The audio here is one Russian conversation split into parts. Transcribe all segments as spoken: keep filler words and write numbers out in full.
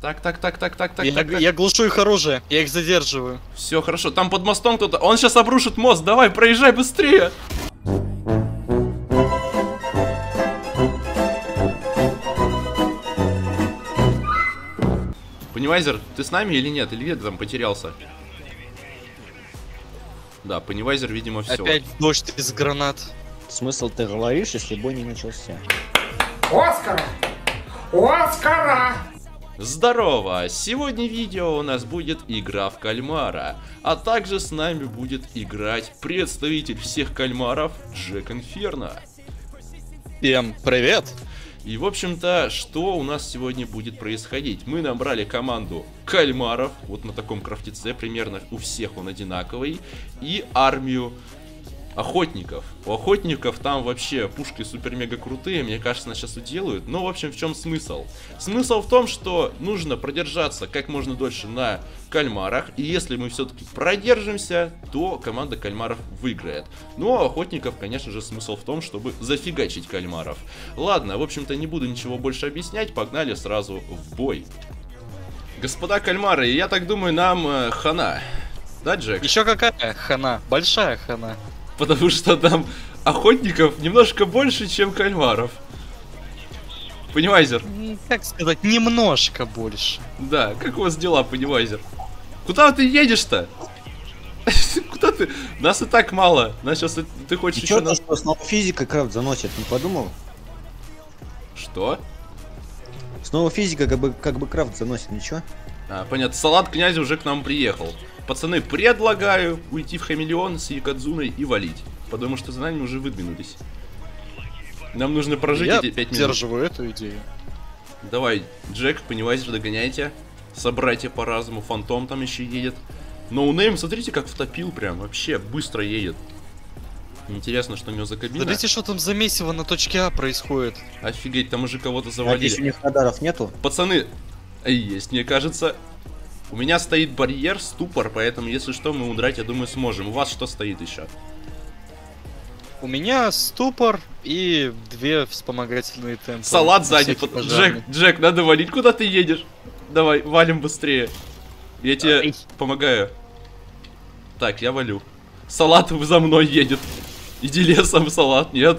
Так, так, так, так, так, так, я, так, так. Я глушу их оружие, я их задерживаю. Все хорошо, там под мостом кто-то. Он сейчас обрушит мост, давай, проезжай быстрее. Пеннивайзер, ты с нами или нет? Или где ты там потерялся? Да, Пеннивайзер, видимо, все. Опять дождь из гранат. Смысл ты говоришь, если бой не начался? Оскара! Оскара! Здорово! Сегодня видео у нас будет игра в кальмара, а также с нами будет играть представитель всех кальмаров Джек Инферно. Всем привет! И в общем-то, что у нас сегодня будет происходить? Мы набрали команду кальмаров, вот на таком крафтеце, примерно у всех он одинаковый, и армию охотников. У охотников там вообще пушки супер-мега крутые, мне кажется, нас сейчас уделают. Но, в общем, в чем смысл? Смысл в том, что нужно продержаться как можно дольше на кальмарах. И если мы все-таки продержимся, то команда кальмаров выиграет. Ну, а охотников, конечно же, смысл в том, чтобы зафигачить кальмаров. Ладно, в общем-то, не буду ничего больше объяснять, погнали сразу в бой. Господа кальмары, я так думаю, нам э, хана. Да, Джек? Еще какая хана? Большая хана. Потому что там охотников немножко больше, чем кальмаров. Пеннивайзер. Как сказать, немножко больше. Да, как у вас дела, Пеннивайзер? Куда ты едешь-то? Куда ты? Нас и так мало. Нас сейчас ты хочешь еще... Чё, что снова физика крафт заносит, не подумал? Что? Снова физика как бы, как бы крафт заносит, ничего? А, понятно, салат князя уже к нам приехал. Пацаны, предлагаю уйти в Хамелеон с Якадзуной и валить. Потому что за нами уже выдвинулись. Нам нужно прожить Я эти пять минут. Я поддерживаю эту идею. Давай, Джек, Пеннивайзер, догоняйте. Собратья по разуму, Фантом там еще едет. Ноунейм, смотрите, как втопил прям. Вообще, быстро едет. Интересно, что у него за кабина. Смотрите, что там за месиво на точке А происходит. Офигеть, там уже кого-то Надеюсь, завалили. у них радаров нету? Пацаны, есть, мне кажется. У меня стоит барьер, ступор, поэтому, если что, мы удрать, я думаю, сможем. У вас что стоит еще? У меня ступор и две вспомогательные темпы. Салат сзади. Под... Джек, Джек, надо валить. Куда ты едешь? Давай, валим быстрее. Я тебе Ай. помогаю. Так, я валю. Салат за мной едет. Иди лесом, Салат, нет.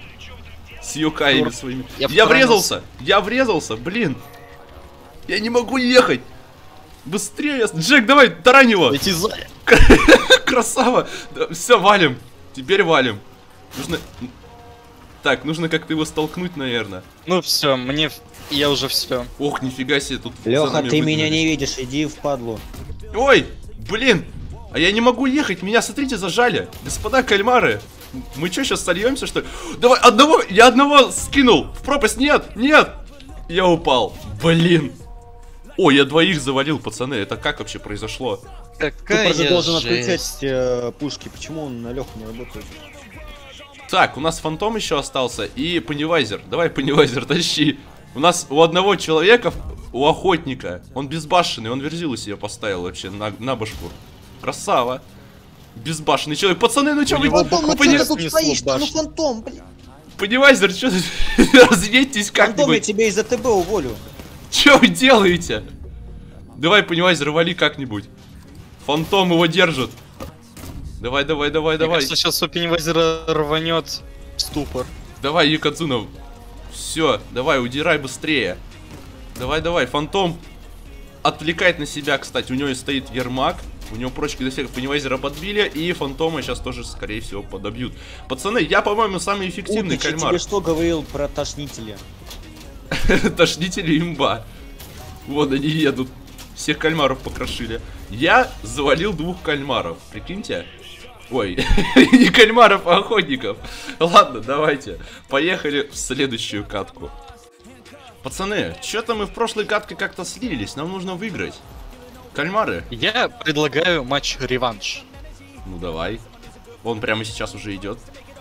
С юкаями своими. Я, я врезался, я врезался, блин. Я не могу ехать. Быстрее, Джек, давай, тарань его. Эти за... Красава. Все, валим. Теперь валим. Нужно... Так, нужно как-то его столкнуть, наверное. Ну все, мне... Я уже все. Ох, нифига себе, тут... Леха, ты меня не видишь, иди в падлу. Ой, блин. А я не могу ехать, меня, смотрите, зажали. Господа кальмары. Мы что, сейчас сольемся, что ли? Давай, одного, я одного скинул. В пропасть, нет, нет. Я упал, блин. О, я двоих завалил, пацаны. Это как вообще произошло? Какая Ты должен жесть. отключать э, пушки. Почему он на Леху не работает? Так, у нас Фантом еще остался и Пеннивайзер. Давай, Пеннивайзер, тащи. У нас у одного человека, у охотника, он безбашенный, он верзилу себе поставил вообще на, на башку. Красава. Безбашенный человек. Пацаны, ну что вы... Фантом, ну Ты Пони- тут снесло стоишь, ну башню. Фантом, блин. Пеннивайзер, что разъедьтесь Фантом, я как-нибудь. тебя из АТБ уволю. Что вы делаете? Давай, Пеннивайзер, вали как-нибудь. Фантом его держит. Давай, давай, давай, Мне давай. кажется, сейчас у Пеннивайзера рванет ступор. Давай, Якадзуна. Все, давай, удирай быстрее. Давай, давай, Фантом отвлекает на себя, кстати. У него стоит Ермак. У него прочки дофига. Пеннивайзера подбили. И Фантома сейчас тоже, скорее всего, подобьют. Пацаны, я, по-моему, самый эффективный Утыч, я кальмар. тебе что говорил про тошнителя? Тошнители имба. Вот они едут. Всех кальмаров покрошили. Я завалил двух кальмаров. Прикиньте. Ой, не кальмаров, а охотников. Ладно, давайте. Поехали в следующую катку. Пацаны, что-то мы в прошлой катке как-то слились. Нам нужно выиграть. Кальмары? Я предлагаю матч-реванш. Ну давай. Он прямо сейчас уже идет.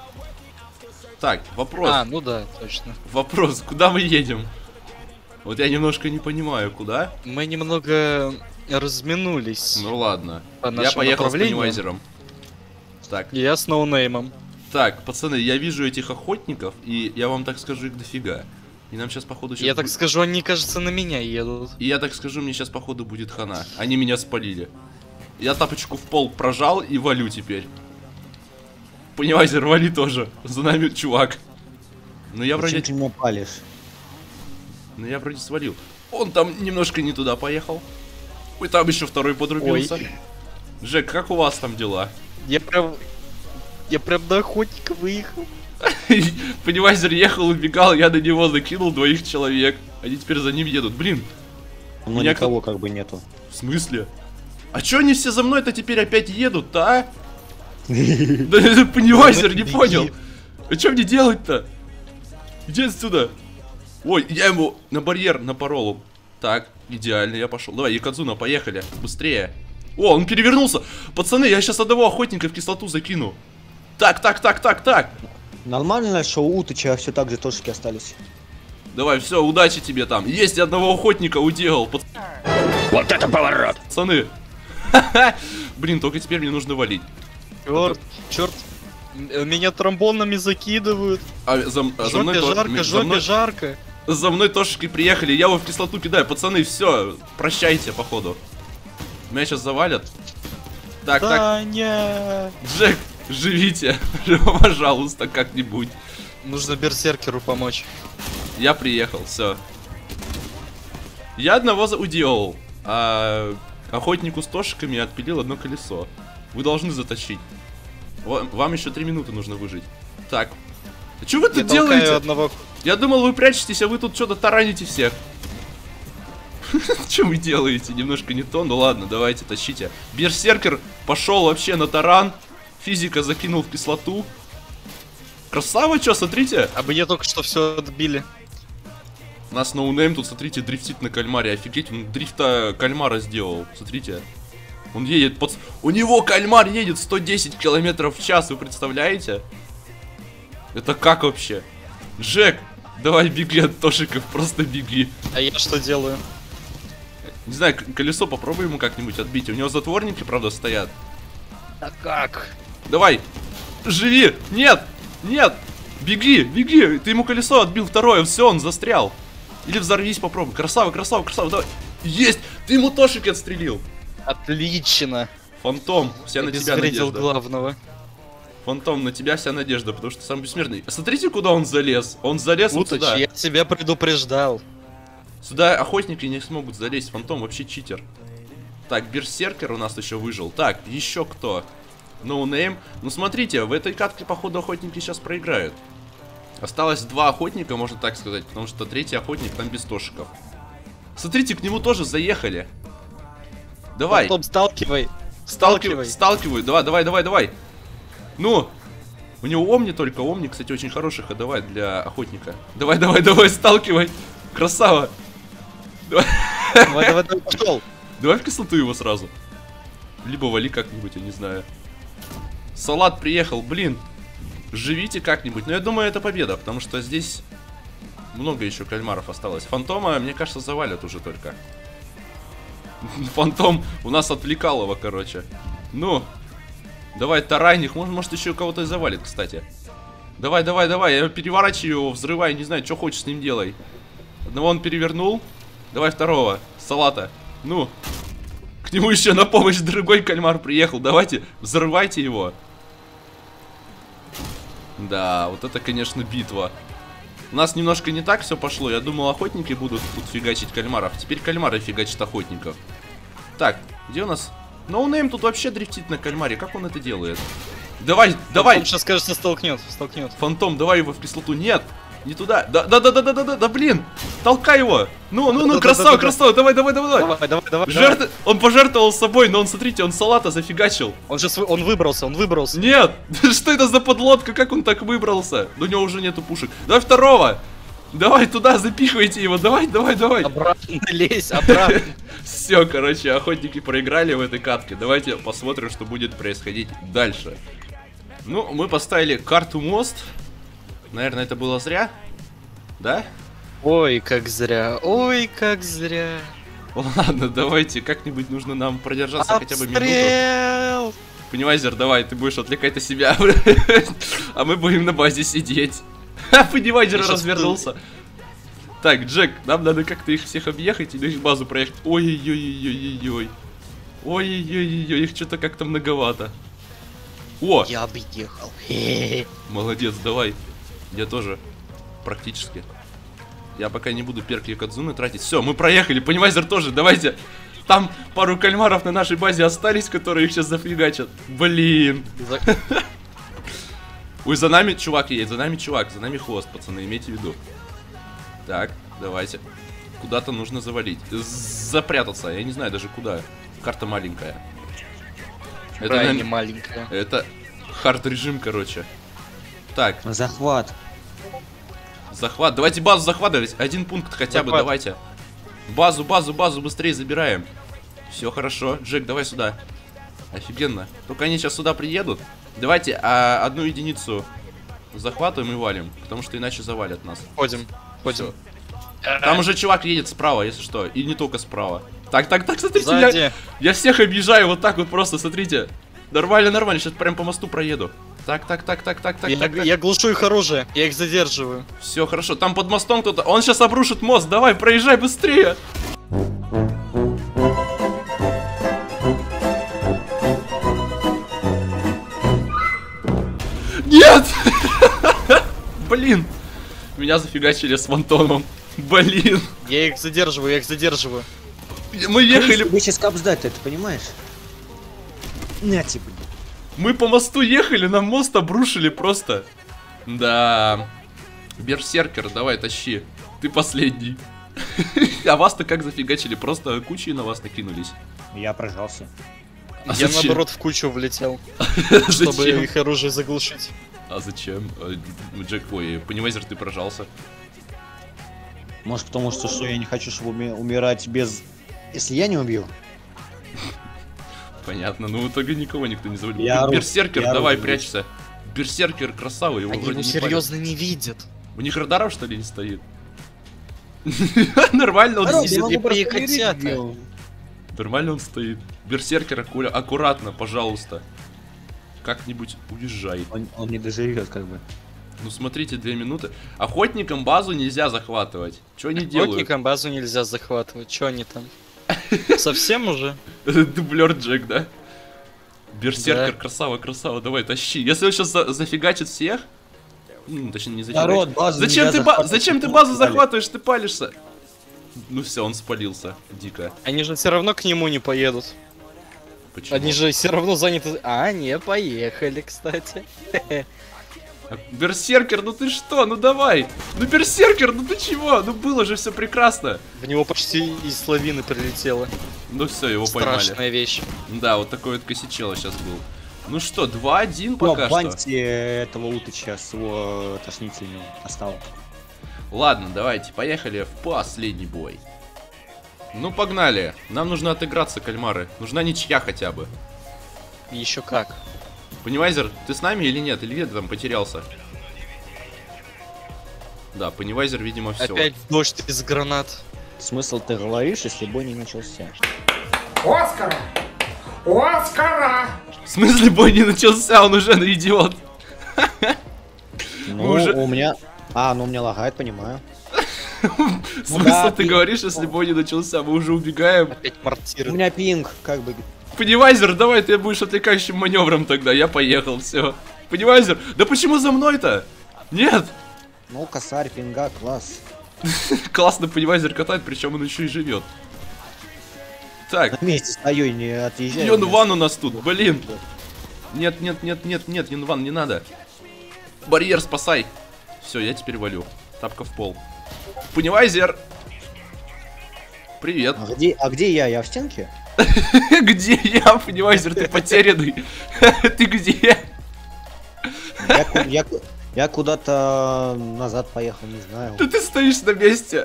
Так, вопрос. А, ну да, точно. Вопрос, куда мы едем? Вот я немножко не понимаю, куда. Мы немного разминулись. Ну ладно. По Я нашему поехал с направлению. Пеннивайзером. Так, Я с ноунеймом. так, пацаны, я вижу этих охотников, и я вам так скажу, их дофига. И нам сейчас, походу, сейчас Я так будет- скажу, они, кажется, на меня едут. И я так скажу, мне сейчас, походу, будет хана. Они меня спалили. Я тапочку в пол прожал и валю теперь. Пеннивайзер, вали тоже. За нами чувак. Ну я вроде... Зачем ты меня палишь? Ну я вроде свалил. Он там немножко не туда поехал. Ой, там еще второй подрубился. Ой. Джек, как у вас там дела? Я прям... Я прям до охотника выехал. Пеннивайзер ехал, убегал, я на него закинул двоих человек. Они теперь за ним едут. Блин, Но Меня никого как бы нету. в смысле? А чё они все за мной-то теперь опять едут-то, а? Да это Пеннивайзер, не Беги. понял. А что мне делать-то? Иди отсюда. Ой, я ему на барьер напорол. Так, идеально, я пошел. Давай, Якадзуна, поехали. Быстрее. О, он перевернулся. Пацаны, я сейчас одного охотника в кислоту закину. Так, так, так, так, так. Нормально, что у Утыча все так же тошки остались. Давай, все, удачи тебе там. Есть одного охотника уделал. Пац- Вот это поворот! Пацаны. Блин, только теперь мне нужно валить. Черт, черт. М- Меня тромбонами закидывают. А за, а за мной Жопе то- жарко, за жопе мной- жарко. За мной тошечки приехали, я его в кислоту кидаю. Пацаны, все, прощайте, походу. Меня сейчас завалят. Так, так, Таня! Джек, живите, пожалуйста, как-нибудь. Нужно берсеркеру помочь. Я приехал, все. Я одного за- уделал, а охотнику с тошиками отпилил одно колесо. Вы должны затащить. Ва- Вам еще три минуты нужно выжить. Так. А что вы Я тут толкаю делаете? одного... Я думал, вы прячетесь, а вы тут что-то тараните всех. Что вы делаете? Немножко не то, ну ладно, давайте, тащите. Берсеркер пошел вообще на таран. Физика закинул в кислоту. Красава, что, смотрите. А бы я только что все отбили. У нас ноунейм тут, смотрите, дрифтит на кальмаре. Офигеть, он дрифта кальмара сделал. Смотрите. Он едет под... У него кальмар едет сто десять километров в час, вы представляете? Это как вообще? Джек, давай беги от тошиков, просто беги. А я что делаю? Не знаю, к- колесо попробуй ему как-нибудь отбить. У него затворники, правда, стоят. А как? Давай, живи! Нет! Нет! Беги, беги! Ты ему колесо отбил второе, все, он застрял. Или взорвись, попробуй. Красава, красава, красава, давай. Есть! Ты ему тошики отстрелил. Отлично. Фантом, вся на тебя Обезвредил надежда. главного. Фантом, на тебя вся надежда, потому что ты самый бессмертный. Смотрите, куда он залез. Он залез вот Уточь, сюда. я тебя предупреждал. Сюда охотники не смогут залезть. Фантом вообще читер. Так, берсеркер у нас еще выжил. Так, еще кто? Ноунейм. Ну смотрите, в этой катке, походу, охотники сейчас проиграют. Осталось два охотника, можно так сказать, потому что третий охотник там без тошиков. Смотрите, к нему тоже заехали. Давай, Потом сталкивай. сталкивай, сталкивай. сталкивай. Давай, давай, давай, давай. Ну, у него омни только. Омни, кстати, очень хороший ходовая для охотника. Давай, давай, давай, сталкивай. Красава. Давай, давай, давай, пошел. Давай в кислоту его сразу. Либо вали как-нибудь, я не знаю. Салат приехал, блин. Живите как-нибудь. Но я думаю, это победа, потому что здесь много еще кальмаров осталось. Фантома, мне кажется, завалят уже только. Фантом у нас отвлекал его, короче. Ну, давай, тарайник. Может, может еще кого-то и завалит, кстати. Давай, давай, давай. Я переворачиваю его, взрывай. Не знаю, что хочешь с ним делай. Одного он перевернул. Давай второго. Салата. Ну. К нему еще на помощь другой кальмар приехал. Давайте, взрывайте его. Да, вот это, конечно, битва. У нас немножко не так все пошло. Я думал, охотники будут тут фигачить кальмаров. Теперь кальмары фигачат охотников. Так, где у нас... Ноунейм тут вообще дрифтит на кальмаре. Как он это делает? Давай, давай! Он сейчас, кажется, столкнет, столкнет. Фантом, давай его в кислоту. Нет, не туда. Да, да, да, да, да, да, да, да, блин. Толкай его. Ну, ну, ну, красава, Да-да-да-да-да. красава. Давай, давай, давай, давай. Давай, давай, давай. давай. Жертв... Он пожертвовал собой, но он, смотрите, он салата зафигачил. Он же свой, он выбрался, он выбрался. Нет, что это за подлодка? Как он так выбрался? У него уже нету пушек. Давай второго. Давай туда, запихивайте его. Давай, давай, давай. Обратно лезь, обратно. Все, короче, охотники проиграли в этой катке. Давайте посмотрим, что будет происходить дальше. Ну, мы поставили карту мост. Наверное, это было зря. Да? Ой, как зря, ой, как зря. Ладно, давайте, как-нибудь нужно нам продержаться хотя бы минуту. Обстрел! Пеннивайзер, давай, ты будешь отвлекать от себя. А мы будем на базе сидеть. Пеннивайзер Я щас развернулся. Так, Джек, нам надо как-то их всех объехать и на их базу проехать. Ой-ой-ой-ой-ой-ой. Ой-ой-ой-ой, их что-то как-то многовато. О! Я объехал. Молодец, давай. Я тоже. Практически. Я пока не буду перки Кадзуны тратить. Все, мы проехали. Понимайзер тоже, давайте. Там пару кальмаров на нашей базе остались, которые их сейчас зафигачат. Блин. Ой, за нами чувак едет, за нами чувак, за нами хвост, пацаны, имейте в виду. Так, давайте. Куда-то нужно завалить. Запрятаться, я не знаю даже куда. Карта маленькая. Это Это не маленькая. Это хард режим, короче. Так. Захват. Захват. Давайте базу захватывать. Один пункт хотя Захват. бы, давайте. Базу, базу, базу быстрее забираем. Все хорошо. Джек, давай сюда. Офигенно. Только они сейчас сюда приедут. Давайте а, одну единицу захватываем и валим. Потому что иначе завалят нас. Ходим. Ходим. Всё. Там уже чувак едет справа, если что. И не только справа. Так, так, так, смотрите, я, Сзади. я всех объезжаю вот так вот просто, смотрите. Нормально, нормально, сейчас прям по мосту проеду. Так, так, так, так, так, так, Я, так, так. я глушу их оружие, я их задерживаю. Все хорошо, там под мостом кто-то. Он сейчас обрушит мост, давай, проезжай быстрее. Нет! Блин! Меня зафигачили с Вантоном. Блин! Я их задерживаю, я их задерживаю. Мы ехали... Вы сейчас капсдать, ты это понимаешь? На тебе. Мы по мосту ехали, нам мост обрушили просто. Да. Берсеркер, давай, тащи. Ты последний. А вас-то как зафигачили? Просто кучей на вас накинулись. Я прожался. А я зачем? наоборот в кучу влетел, чтобы Зачем? их оружие заглушить. А зачем? А, Джек, ой, Пеннивайзер, ты прожался. Может потому что, что я не хочу, чтобы уми- умирать без... Если я не убью. Понятно, но в итоге никого никто не завалил. Я ору, Берсеркер, я давай, ору. прячься. Берсеркер, красава, его Они вроде его не серьезно не видят. палят. У них радаров, что ли, не стоит? Нормально он Народ, сидит. я могу и просто котята. умереть белым. Нормально он стоит. Берсеркер, аккура- аккуратно, пожалуйста. Как-нибудь уезжай. Он, он не доживет, как бы. Ну смотрите, две минуты. Охотникам базу нельзя захватывать. Что они делают? Охотникам базу нельзя захватывать. Че они там? Совсем уже? Дублер Джек, да? Берсеркер, Да. красава, красава, давай, тащи. Если он сейчас за- зафигачит всех... М, точнее, не зафигачит. Народ, базу Зачем нельзя ты, ба- захватывать, зачем ты ну, базу дали. захватываешь, ты палишься? Ну все, он спалился. Дико. Они же все равно к нему не поедут. Почему? Они же все равно заняты. А, не, поехали, кстати. А, Берсеркер, ну ты что? Ну давай! Ну Берсеркер, ну ты чего? Ну было же все прекрасно. В него почти из лавины прилетело. Ну все, его поймали. Страшная вещь. Да, вот такой вот косячело сейчас был. Ну что, два-один Ну, пока что. баньте этого Утыча с его тошнительным осталось. Ладно, давайте, поехали в последний бой. Ну, погнали. Нам нужно отыграться, кальмары. Нужна ничья хотя бы. Еще как. Пеннивайзер, ты с нами или нет? Или где ты там потерялся? Да, Пеннивайзер, видимо, все. Опять дождь из гранат. Смысл ты говоришь, если бой не начался? Оскара! Оскара! В смысле бой не начался, он уже идиот. Ну, уже- у меня... А, ну у меня лагает, понимаю. В смысле да, ты пи- говоришь, если бой не начался, мы уже убегаем. Опять У мортиры. меня пинг, как бы... Пеннивайзер, давай ты будешь отвлекающим маневром тогда, я поехал, все. Пеннивайзер, да почему за мной-то? Нет! Ну, косарь, пинга, класс. Классно Пеннивайзер катает, причем он еще и живет. Так, На месте стою и не отъезжаю. Йонван у нас тут, блин. Нет, нет, нет, нет, нет, Йонван, не надо. Барьер спасай. Все, я теперь валю. Тапка в пол. Пеннивайзер. Привет. А где, а где я? Я в стенке? Где я, Пеннивайзер, ты потерянный? Ты где? Я, ку- я, ку- я куда-то назад поехал, не знаю. Да ты стоишь на месте.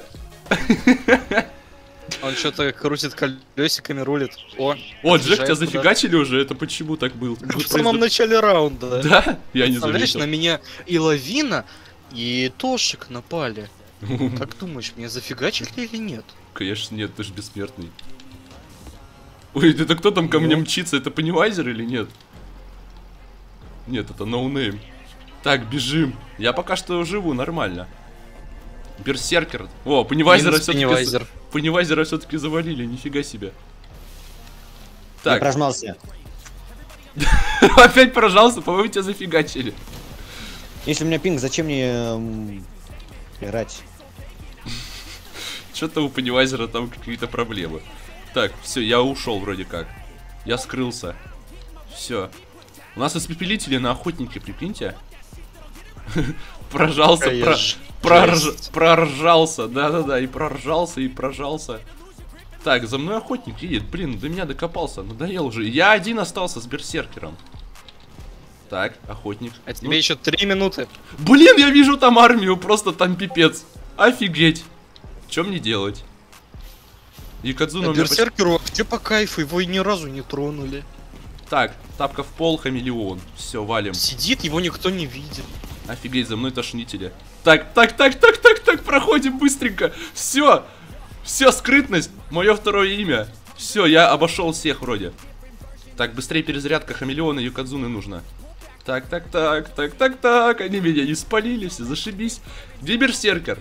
Он что-то крутит колесиками, рулит. О, О, Джек, отъезжает тебя куда-то. зафигачили уже? Это почему так было? В самом начале раунда. Да? Я не Представляешь, заметил. на меня и лавина, и Тошик напали. Как думаешь, меня зафигачили или нет? Конечно нет, ты же бессмертный. Ой, это кто там ко мне мчится? Это Пеннивайзер или нет? Нет, это ноунейм. Так, бежим. Я пока что живу нормально. Берсеркер. О, Пеннивайзера Минус все-таки... Пеннивайзер. Пеннивайзера все-таки завалили, нифига себе. Я Так, прожмался. опять прожался, по-моему, тебя зафигачили. Если у меня пинг, зачем мне м, играть? Что-то у Пеннивайзера там какие-то проблемы. Так, все, я ушел вроде как. Я скрылся. Все. У нас испепелители на охотнике, прикиньте. Прожался, Какая про- ж- прорж- жесть. проржался, да-да-да, и проржался, и прожался. Так, за мной охотник едет, блин, до меня докопался, надоел уже. Я один остался с берсеркером. Так, охотник. А тебе Ну, еще три минуты. блин, я вижу там армию, просто там пипец. Офигеть. Что мне делать? Якадзуна у меня почти- Берсеркеру вообще по кайфу, его и ни разу не тронули. Так, тапка в пол, хамелеон. Все, валим. Сидит, его никто не видит. Офигеть, за мной тошнители. Так, так, так, так, так, так, проходим быстренько. Все. Все, скрытность. Мое второе имя. Все, я обошел всех вроде. Так, быстрее перезарядка хамелеона и Якадзуны нужно. Так, так, так, так, так, так. Они меня не спалили, все, зашибись. Где берсеркер?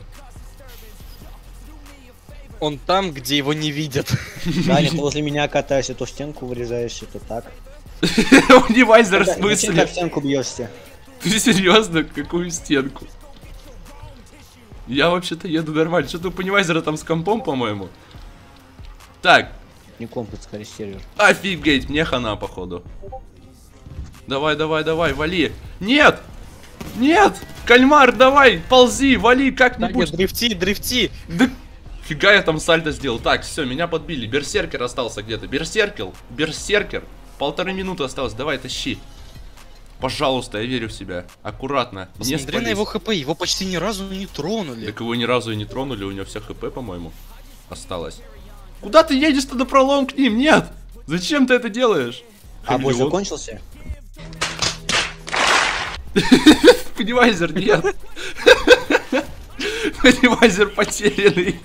Он там, где его не видят. Даня, ты возле меня катаешься, то в стенку вырезаешься, то так. Унивайзер в Да, зачем смысле? так в стенку бьешься? Ты серьезно? Какую стенку? Я вообще-то еду нормально. Что-то у Пеннивайзера там с компом, по-моему. Так, Не комплекс, скорее сервер. офигеть, мне хана, походу. Давай, давай, давай, вали. Нет! Нет! Кальмар, давай, ползи, вали Да как-нибудь. нет, дрифти, дрифти. Да фига я там сальто сделал. Так, все, меня подбили. Берсеркер остался где-то. Берсеркер, берсеркер. Полторы минуты осталось, давай, тащи. Пожалуйста, я верю в себя. Аккуратно, не Посмотри на спались. его хп, его почти ни разу не тронули. Так его ни разу и не тронули, у него вся хп, по-моему, осталось. Куда ты едешь-то на пролом к ним? Нет! Зачем ты это делаешь? А бой Хамелеон. закончился? Пеннивайзер, нет. Пеннивайзер потерянный.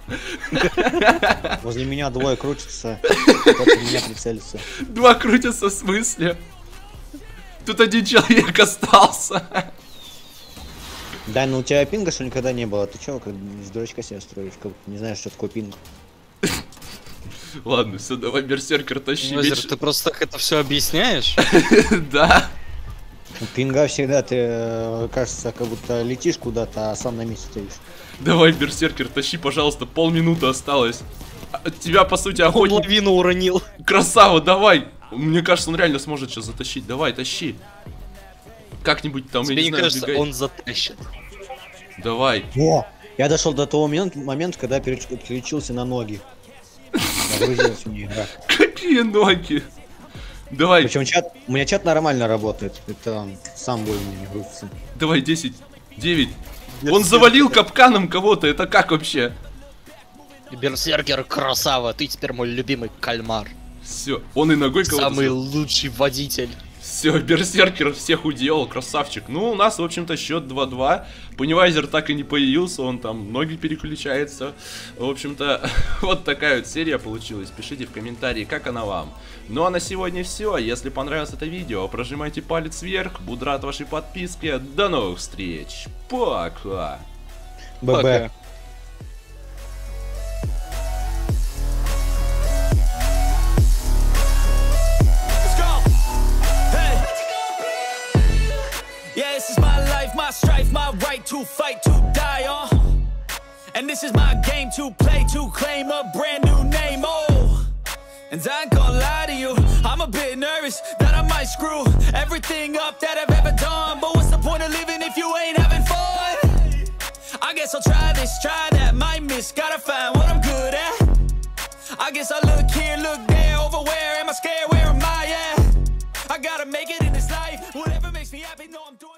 Возле меня двое крутятся. Кто-то в меня прицелится. Два крутятся в смысле? Тут один человек остался. Да, ну у тебя пинга что никогда не было. Ты чё, как из дурачка себя строишь? Как не знаешь, что такое пинг. Ладно, все, давай берсеркер тащи. Мозер, Веч- ты просто так это все объясняешь? Да. У пинга всегда ты, э, кажется, как будто летишь куда-то, а сам на месте стоишь. Давай, берсеркер, тащи, пожалуйста, полминуты осталось. От тебя, по сути, Он охотник. лавину уронил. Красава, давай! Мне кажется, он реально сможет сейчас затащить. Давай, тащи. Как-нибудь там, я Тебе не не знаю, кажется, бегай. он затащит? Давай. О! Я дошел до того момента, момента когда переч- переключился на ноги. Нагрузилась у меня игра. Какие ноги? Давай, Причем чат, у меня чат нормально работает. Это он сам бой у меня не грузится. давай, десять, девять. Он завалил капканом кого-то, это как вообще? Берсеркер, красава, ты теперь мой любимый кальмар. Все, он и ногой кого-то... Самый лучший водитель. Все, берсеркер всех уделал, красавчик. Ну, у нас, в общем-то, счет два-два. Пеннивайзер так и не появился, он там ноги переключается. В общем-то, вот такая вот серия получилась. Пишите в комментарии, как она вам. Ну а на сегодня все. Если понравилось это видео, прожимайте палец вверх. Буду рад вашей подписке. До новых встреч. Пока. ББ. Пока. Yeah, this is my life, my strife, my right to fight, to die on. And this is my game to play, to claim a brand new name, oh. And I ain't gonna lie to you, I'm a bit nervous that I might screw everything up that I've ever done. But what's the point of living if you ain't having fun? I guess I'll try this, try that, might miss, gotta find what I'm good at. I guess I look here, look there, over where am I scared, where am I at? I gotta make it in this life, whatever makes me happy, know I'm doing